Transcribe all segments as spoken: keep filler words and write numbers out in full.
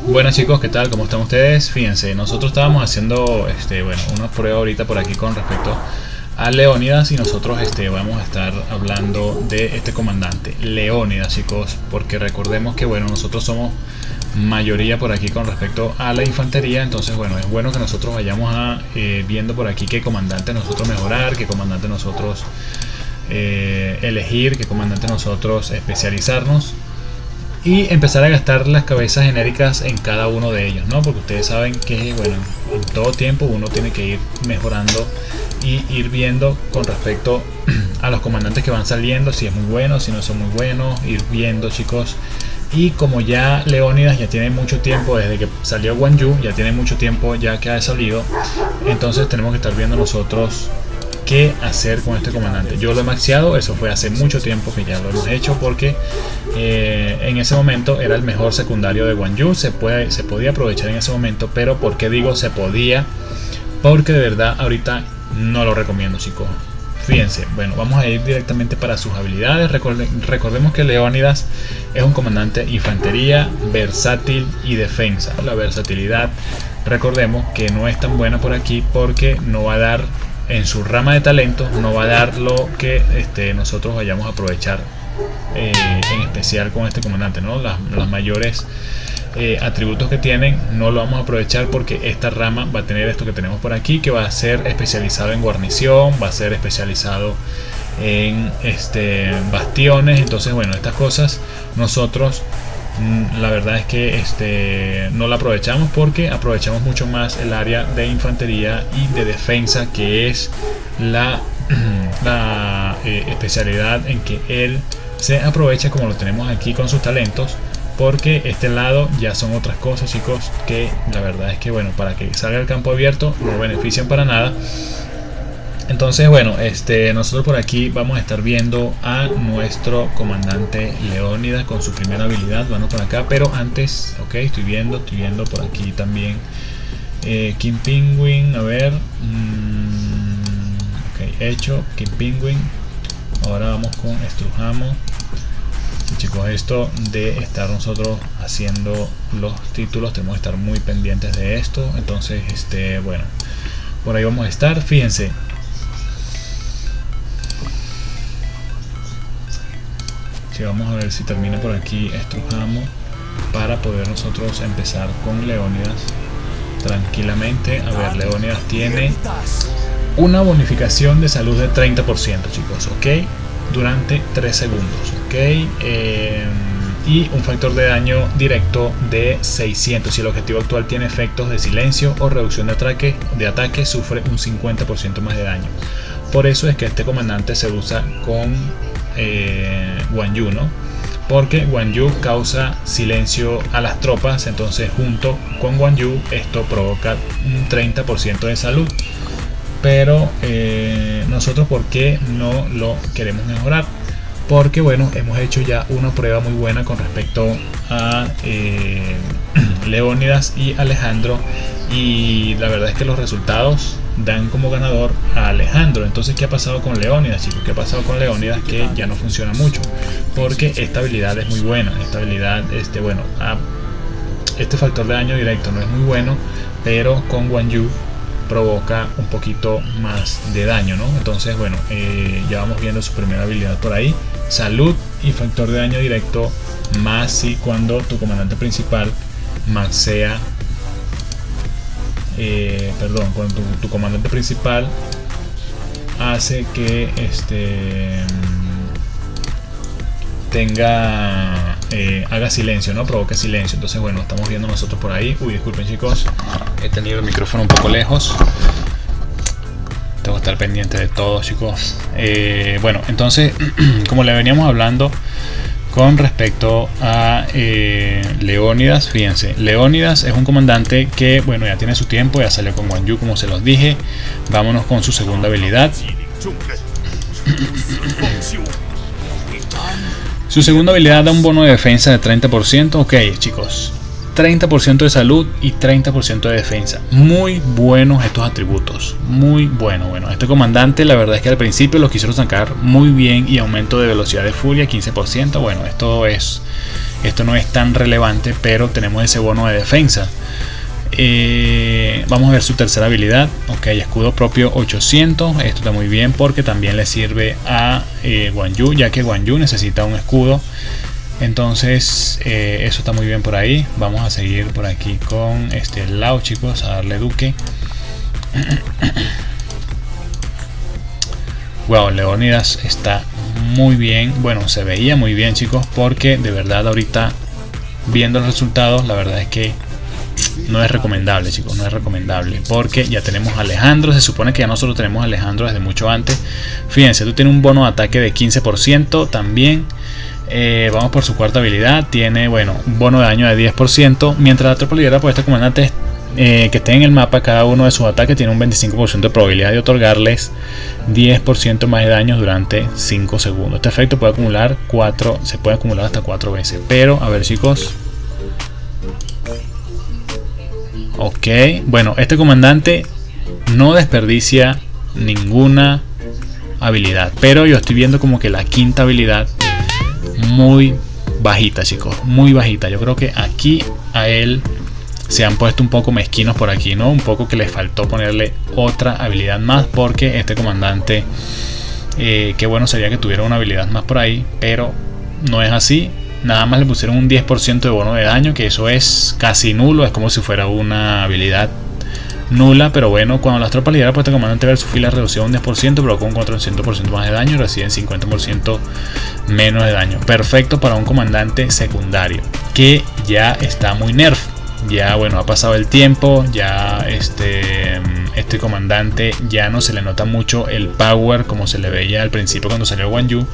Buenas chicos, ¿qué tal? ¿Cómo están ustedes? Fíjense, nosotros estábamos haciendo este, bueno, una prueba ahorita por aquí con respecto a Leónidas y nosotros este, vamos a estar hablando de este comandante, Leónidas, chicos, porque recordemos que bueno, nosotros somos mayoría por aquí con respecto a la infantería, entonces bueno, es bueno que nosotros vayamos a eh, viendo por aquí qué comandante nosotros mejorar, qué comandante nosotros eh, elegir, qué comandante nosotros especializarnos y empezar a gastar las cabezas genéricas en cada uno de ellos, ¿no? Porque ustedes saben que bueno, en todo tiempo uno tiene que ir mejorando y ir viendo con respecto a los comandantes que van saliendo, si es muy bueno, si no son muy buenos, ir viendo, chicos. Y como ya Leónidas ya tiene mucho tiempo desde que salió Guan Yu, ya tiene mucho tiempo ya que ha salido, entonces tenemos que estar viendo nosotros qué hacer con este comandante. Yo lo he maxeado, eso fue hace mucho tiempo que ya lo hemos hecho, porque eh, en ese momento era el mejor secundario de Guan Yu, se, puede, se podía aprovechar en ese momento, pero ¿por qué digo se podía? Porque de verdad ahorita no lo recomiendo, chicos. Fíjense, bueno, vamos a ir directamente para sus habilidades. Recorde, recordemos que Leónidas es un comandante infantería, versátil y defensa. La versatilidad, recordemos que no es tan buena por aquí porque no va a dar, en su rama de talentos, no va a dar lo que este, nosotros vayamos a aprovechar eh, en especial con este comandante, ¿no? Las, las mayores eh, atributos que tienen no lo vamos a aprovechar porque esta rama va a tener esto que tenemos por aquí, que va a ser especializado en guarnición, va a ser especializado en este, bastiones. Entonces bueno, estas cosas nosotros la verdad es que este, no la aprovechamos porque aprovechamos mucho más el área de infantería y de defensa, que es la, la eh, especialidad en que él se aprovecha, como lo tenemos aquí con sus talentos, porque este lado ya son otras cosas, chicos, que la verdad es que bueno, para que salga al campo abierto no benefician para nada. Entonces bueno, este, nosotros por aquí vamos a estar viendo a nuestro comandante Leónidas con su primera habilidad. Bueno, por acá, pero antes, ok, estoy viendo, estoy viendo por aquí también eh, King Penguin, a ver, mmm, ok, hecho, King Penguin. Ahora vamos con Estrujamo. Sí, chicos, esto de estar nosotros haciendo los títulos, tenemos que estar muy pendientes de esto. Entonces, este, bueno, por ahí vamos a estar, fíjense. Vamos a ver si termina por aquí Estrujamo para poder nosotros empezar con Leónidas tranquilamente. A ver, Leónidas tiene una bonificación de salud de treinta por ciento, chicos, ok, durante tres segundos, ok, eh, y un factor de daño directo de seiscientos. Si el objetivo actual tiene efectos de silencio o reducción de ataque, de ataque sufre un cincuenta por ciento más de daño. Por eso es que este comandante se usa con eh, Guan Yu, ¿no? Porque Guan Yu causa silencio a las tropas, entonces junto con Guan Yu esto provoca un treinta por ciento de salud. Pero eh, nosotros, ¿por qué no lo queremos mejorar? Porque bueno, hemos hecho ya una prueba muy buena con respecto a eh, Leónidas y Alejandro, y la verdad es que los resultados dan como ganador a Alejandro. Entonces, ¿qué ha pasado con Leónidas, chicos? ¿Qué ha pasado con Leónidas? Que ya no funciona mucho porque esta habilidad es muy buena. Esta habilidad, este, bueno, a, este factor de daño directo no es muy bueno, pero con Guan Yu provoca un poquito más de daño, ¿no? Entonces, bueno, eh, ya vamos viendo su primera habilidad por ahí. Salud y factor de daño directo, más si cuando tu comandante principal maxea Eh, perdón, cuando tu, tu comandante principal hace que este tenga eh, haga silencio, no provoque silencio. Entonces bueno, estamos viendo nosotros por ahí. Uy, disculpen, chicos, he tenido el micrófono un poco lejos, tengo que estar pendiente de todo, chicos. Eh, bueno, entonces como le veníamos hablando con respecto a eh, Leónidas, fíjense, Leónidas es un comandante que, bueno, ya tiene su tiempo, ya salió con Guan Yu, como se los dije. Vámonos con su segunda habilidad. Su segunda habilidad da un bono de defensa de treinta por ciento, ok, chicos, treinta por ciento de salud y treinta por ciento de defensa. Muy buenos estos atributos, muy bueno. Bueno, este comandante la verdad es que al principio lo quisieron sacar muy bien, y aumento de velocidad de furia quince por ciento. Bueno, esto es esto no es tan relevante, pero tenemos ese bono de defensa. Eh, vamos a ver su tercera habilidad. Ok, escudo propio ochocientos. Esto está muy bien porque también le sirve a eh, Guan Yu, ya que Guan Yu necesita un escudo. Entonces eh, eso está muy bien por ahí. Vamos a seguir por aquí con este Lao, chicos, a darle duque. Wow, Leónidas está muy bien. Bueno, se veía muy bien, chicos, porque de verdad ahorita viendo los resultados, la verdad es que no es recomendable, chicos, no es recomendable, porque ya tenemos a Alejandro. Se supone que ya nosotros tenemos a Alejandro desde mucho antes. Fíjense, tú tienes un bono de ataque de quince por ciento también. Eh, vamos por su cuarta habilidad. Tiene, bueno, un bono de daño de diez por ciento. Mientras la tropa liderada por este comandante eh, que esté en el mapa, cada uno de sus ataques tiene un veinticinco por ciento de probabilidad de otorgarles diez por ciento más de daño durante cinco segundos. Este efecto puede acumular cuatro, se puede acumular hasta cuatro veces. Pero, a ver, chicos. Ok, bueno, este comandante no desperdicia ninguna habilidad, pero yo estoy viendo como que la quinta habilidad muy bajita, chicos, muy bajita. Yo creo que aquí a él se han puesto un poco mezquinos por aquí, ¿no? Un poco que les faltó ponerle otra habilidad más, porque este comandante, eh, qué bueno sería que tuviera una habilidad más por ahí, pero no es así. Nada más le pusieron un diez por ciento de bono de daño, que eso es casi nulo, es como si fuera una habilidad nula. Pero bueno, cuando las tropas lideradas por este comandante ver su fila reducida un diez por ciento, provoca un cuatrocientos por ciento más de daño y reciben cincuenta por ciento menos de daño. Perfecto para un comandante secundario que ya está muy nerf. Ya, bueno, ha pasado el tiempo, ya este, este comandante ya no se le nota mucho el power como se le veía al principio cuando salió Guan Yu.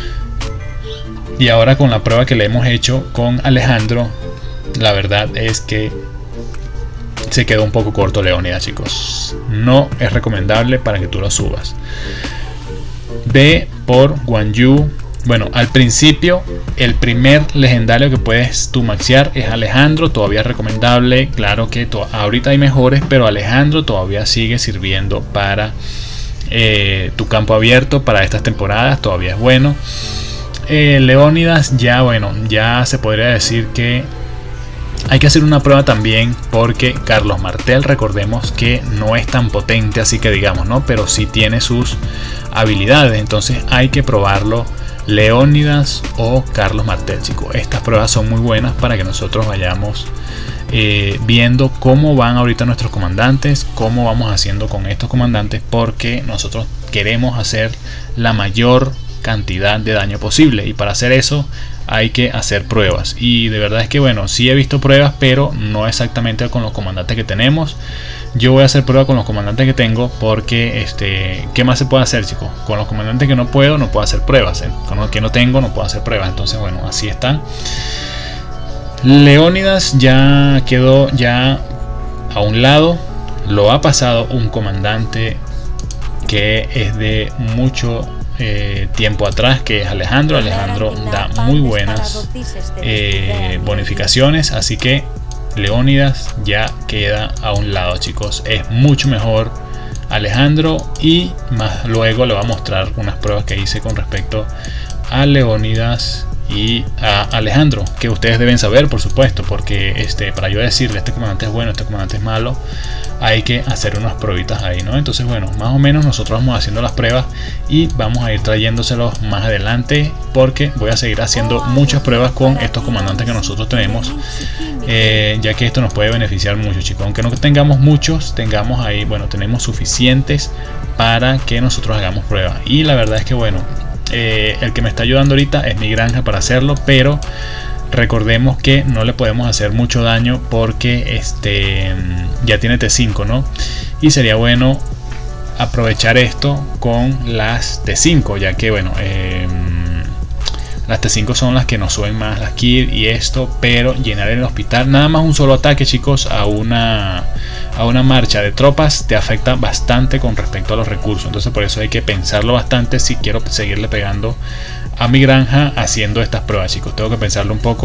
Y ahora con la prueba que le hemos hecho con Alejandro, la verdad es que se quedó un poco corto Leónidas, chicos. No es recomendable para que tú lo subas. Ve por Guan Yu. Bueno, al principio el primer legendario que puedes tú maxear es Alejandro. Todavía es recomendable. Claro que ahorita hay mejores, pero Alejandro todavía sigue sirviendo para eh, tu campo abierto para estas temporadas. Todavía es bueno. Eh, Leónidas ya, bueno, ya se podría decir que hay que hacer una prueba también, porque Carlos Martel, recordemos que no es tan potente así que digamos, ¿no? Pero sí tiene sus habilidades, entonces hay que probarlo. Leónidas o Carlos Martel, chicos. Estas pruebas son muy buenas para que nosotros vayamos eh, viendo cómo van ahorita nuestros comandantes, cómo vamos haciendo con estos comandantes, porque nosotros queremos hacer la mayor cantidad de daño posible, y para hacer eso hay que hacer pruebas. Y de verdad es que, bueno, sí he visto pruebas, pero no exactamente con los comandantes que tenemos. Yo voy a hacer prueba con los comandantes que tengo, porque este, ¿qué más se puede hacer, chicos? Con los comandantes que no puedo, no puedo hacer pruebas, ¿eh? Con los que no tengo, no puedo hacer pruebas. Entonces, bueno, así está. Leónidas ya quedó ya a un lado. Lo ha pasado un comandante que es de mucho Eh, tiempo atrás, que es Alejandro. Alejandro da muy buenas eh, bonificaciones, así que Leónidas ya queda a un lado, chicos. Es mucho mejor Alejandro, y más luego le voy a mostrar unas pruebas que hice con respecto a Leónidas y a Alejandro, que ustedes deben saber, por supuesto, porque este, para yo decirle este comandante es bueno, este comandante es malo, hay que hacer unas pruebitas ahí, ¿no? Entonces, bueno, más o menos nosotros vamos haciendo las pruebas y vamos a ir trayéndoselos más adelante, porque voy a seguir haciendo muchas pruebas con estos comandantes que nosotros tenemos, eh, ya que esto nos puede beneficiar mucho, chicos. Aunque no tengamos muchos, tengamos ahí, bueno, tenemos suficientes para que nosotros hagamos pruebas. Y la verdad es que, bueno, Eh, el que me está ayudando ahorita es mi granja para hacerlo, pero recordemos que no le podemos hacer mucho daño porque este ya tiene T cinco, ¿no? Y sería bueno aprovechar esto con las T cinco, ya que, bueno, eh, las T cinco son las que nos suben más, las Kir y esto, pero llenar el hospital, nada más un solo ataque, chicos, a una a una marcha de tropas te afecta bastante con respecto a los recursos. Entonces por eso hay que pensarlo bastante si quiero seguirle pegando a mi granja haciendo estas pruebas, chicos. Tengo que pensarlo un poco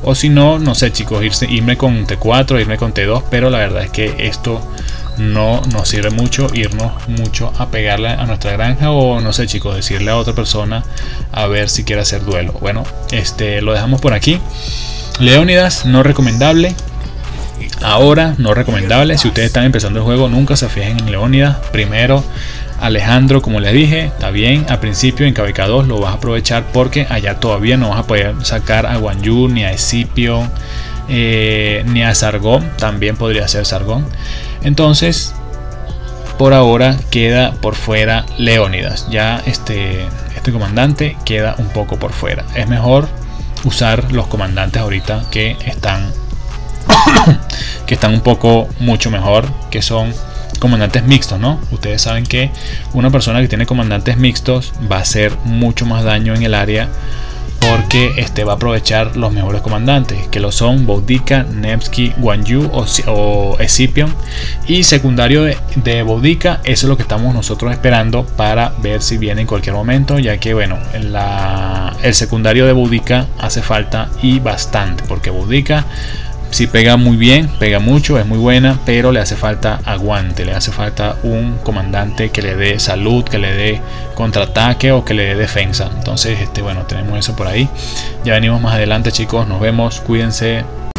o si no, no sé chicos, irse, irme con T cuatro, irme con T dos, pero la verdad es que esto no nos sirve mucho, irnos mucho a pegarle a nuestra granja, o no sé chicos, decirle a otra persona a ver si quiere hacer duelo. Bueno, este lo dejamos por aquí. Leónidas no recomendable, ahora no recomendable. Si ustedes están empezando el juego, nunca se fijen en Leónidas. Primero Alejandro, como les dije, está bien, al principio en K V K dos lo vas a aprovechar porque allá todavía no vas a poder sacar a Guan Yu, ni a Escipión, eh, ni a Sargón. También podría ser Sargón. Entonces por ahora queda por fuera Leónidas. Ya este, este comandante queda un poco por fuera. Es mejor usar los comandantes ahorita que están que están un poco mucho mejor, que son comandantes mixtos, ¿no? Ustedes saben que una persona que tiene comandantes mixtos va a hacer mucho más daño en el área, porque este va a aprovechar los mejores comandantes, que lo son Boudica, Nevsky, Guan Yu o, o Escipión. Y secundario de, de Boudica, eso es lo que estamos nosotros esperando para ver si viene en cualquier momento, ya que bueno, la, el secundario de Boudica hace falta y bastante, porque Boudica sí pega muy bien, pega mucho, es muy buena, pero le hace falta aguante, le hace falta un comandante que le dé salud, que le dé contraataque o que le dé defensa. Entonces este bueno, tenemos eso por ahí. Ya venimos más adelante chicos, nos vemos, cuídense.